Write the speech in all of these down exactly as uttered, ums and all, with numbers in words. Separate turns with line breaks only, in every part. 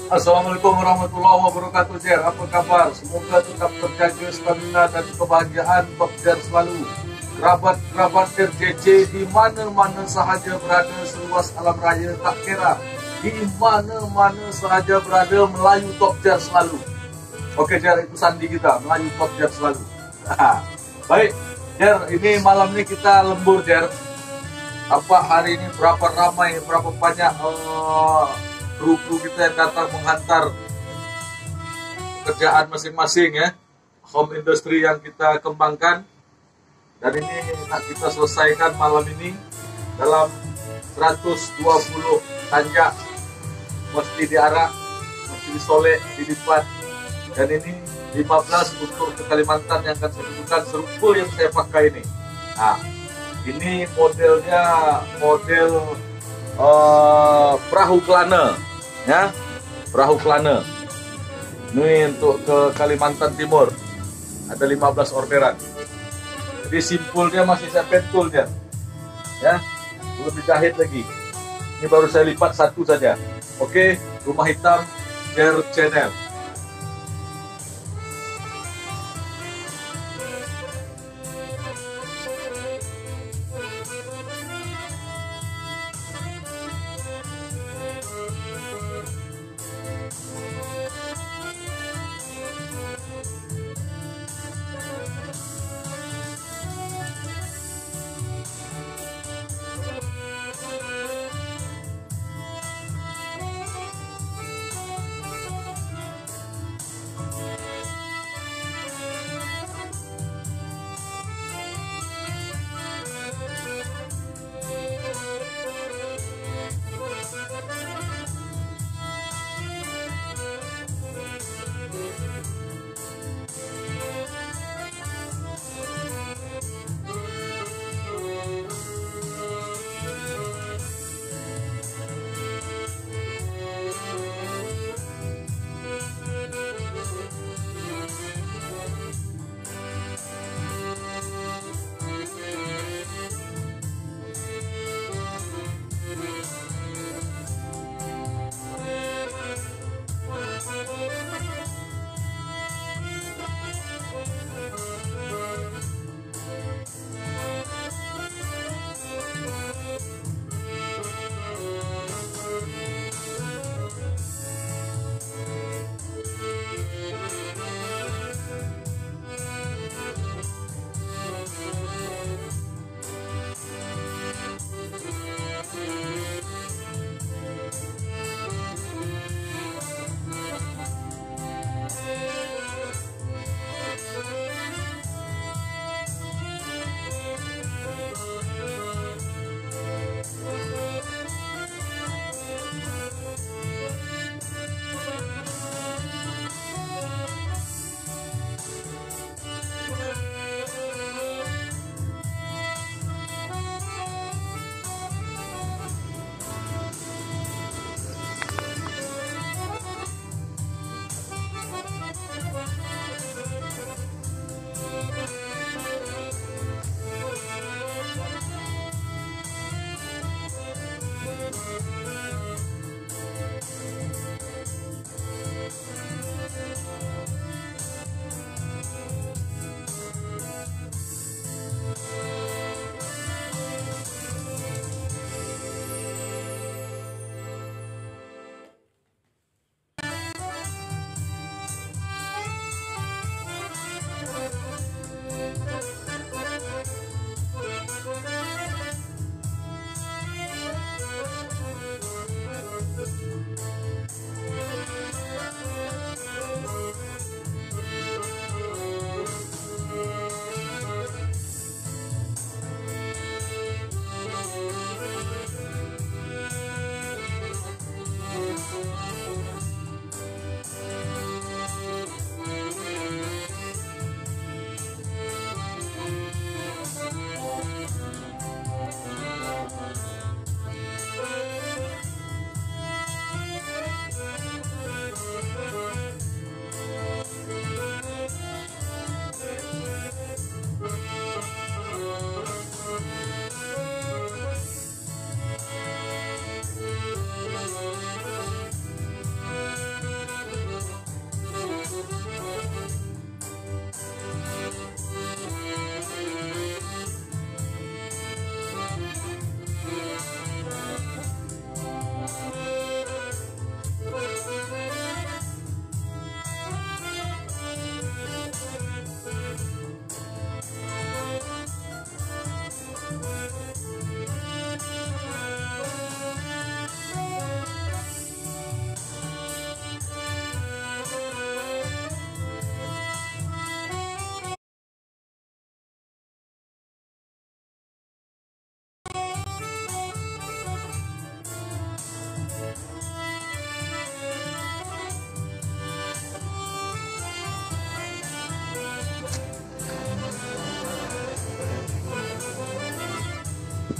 Assalamualaikum warahmatullahi wabarakatuh, Jer. Apa kabar? Semoga tetap terjaga stamina dan kebahagiaan Top Jer selalu. Kerabat-kerabat Jer J J di mana-mana sahaja berada seluas alam raya tak kira. Di mana-mana sahaja berada, Melayu Top Jer selalu. Okey, Jer, itu sandi kita, Melayu Top Jer selalu. Baik, Jer, ini malam ni kita lembur, Jer. Apa hari ini berapa ramai, berapa banyak uh, kru-kru kita yang datang menghantar pekerjaan masing-masing, ya, home industry yang kita kembangkan. Dan ini nak kita selesaikan malam ini dalam seratus dua puluh tanjak, mesti diarak, mesti disolek, dilipat. Dan ini lima belas untuk ke Kalimantan yang akan saya tunjukkan serupa yang saya pakai ini. Nah, ini modelnya model uh, perahu kelana, ya, perahu kelana. Ini untuk ke Kalimantan Timur. Ada lima belas orderan. Jadi simpulnya masih saya pentul, dia, ya, belum dijahit lagi. Ini baru saya lipat satu saja. Oke, Rumah Hitam Jer Channel.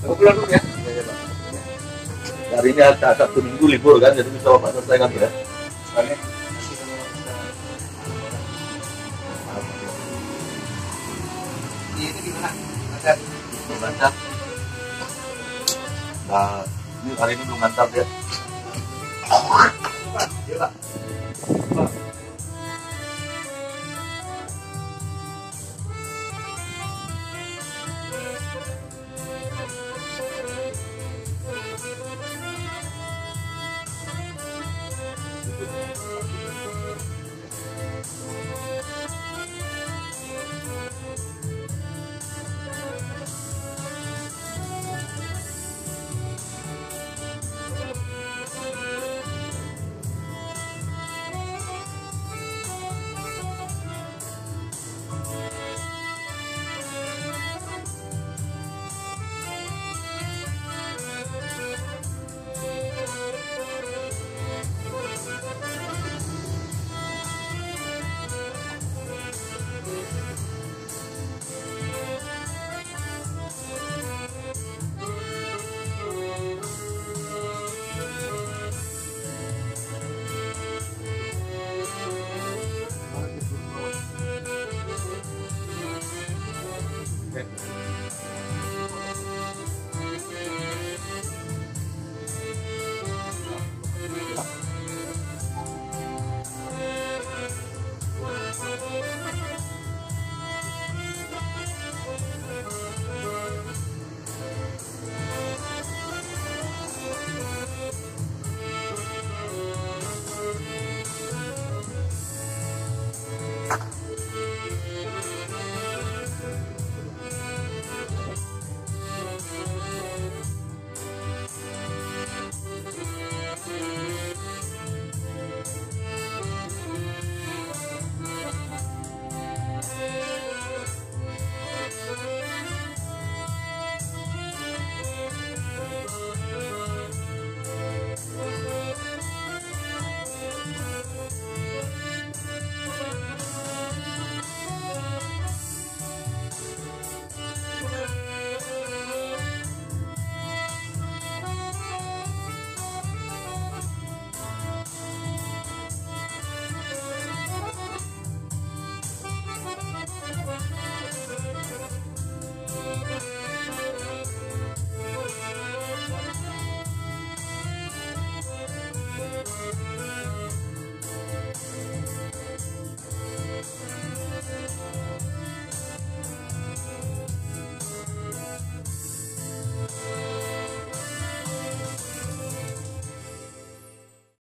Mau pulang dulu ya?
Ya, ya, Pak. Hari ini ada satu minggu libur kan, jadi bisa Bapak selesaikan ya.
Soalnya nanti kalau kita ini gimana? Ada
Belum lancar. Nah, ini hari ini belum lancar ya.
Pak, iya Pak.